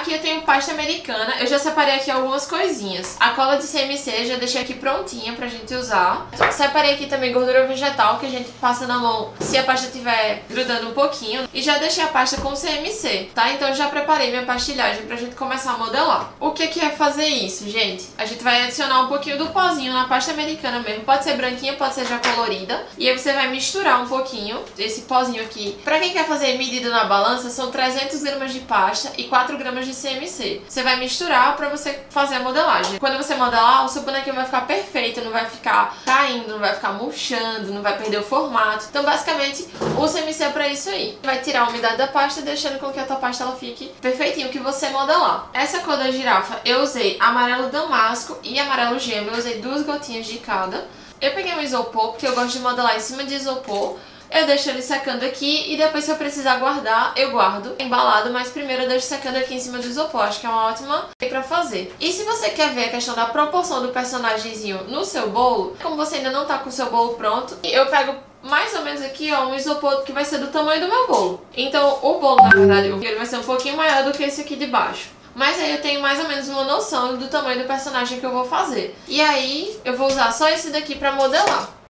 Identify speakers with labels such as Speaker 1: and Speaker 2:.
Speaker 1: Aqui eu tenho pasta americana, eu já separei aqui algumas coisinhas. A cola de CMC já deixei aqui prontinha pra gente usar. Separei aqui também gordura vegetal, que a gente passa na mão se a pasta estiver grudando um pouquinho. E já deixei a pasta com CMC, tá? Então eu já preparei minha pastilhagem pra gente começar a modelar. O que é fazer isso, gente? A gente vai adicionar um pouquinho do pozinho na pasta americana mesmo. Pode ser branquinha, pode ser já colorida. E aí você vai misturar um pouquinho esse pozinho aqui. Pra quem quer fazer medida na balança, são 300 gramas de pasta e 4 gramas de CMC. Você vai misturar pra você fazer a modelagem. Quando você modelar, o seu bonequinho vai ficar perfeito, não vai ficar caindo, não vai ficar murchando, não vai perder o formato. Então, basicamente, o CMC é pra isso aí. Vai tirar a umidade da pasta, deixando com que a tua pasta ela fique perfeitinho, que você modelar. Essa cor da girafa, eu usei amarelo damasco e amarelo gema. Eu usei 2 gotinhas de cada. Eu peguei um isopor, porque eu gosto de modelar em cima de isopor. Eu deixo ele secando aqui e depois, se eu precisar guardar, eu guardo embalado, mas primeiro eu deixo secando aqui em cima do isopor. Acho que é uma ótima pra fazer. E se você quer ver a questão da proporção do personagemzinho no seu bolo, como você ainda não tá com o seu bolo pronto, eu pego mais ou menos aqui, ó, um isopor que vai ser do tamanho do meu bolo. Então o bolo, na verdade, ele vai ser um pouquinho maior do que esse aqui de baixo. Mas aí eu tenho mais ou menos uma noção do tamanho do personagem que eu vou fazer. E aí eu vou usar só esse daqui pra modelar.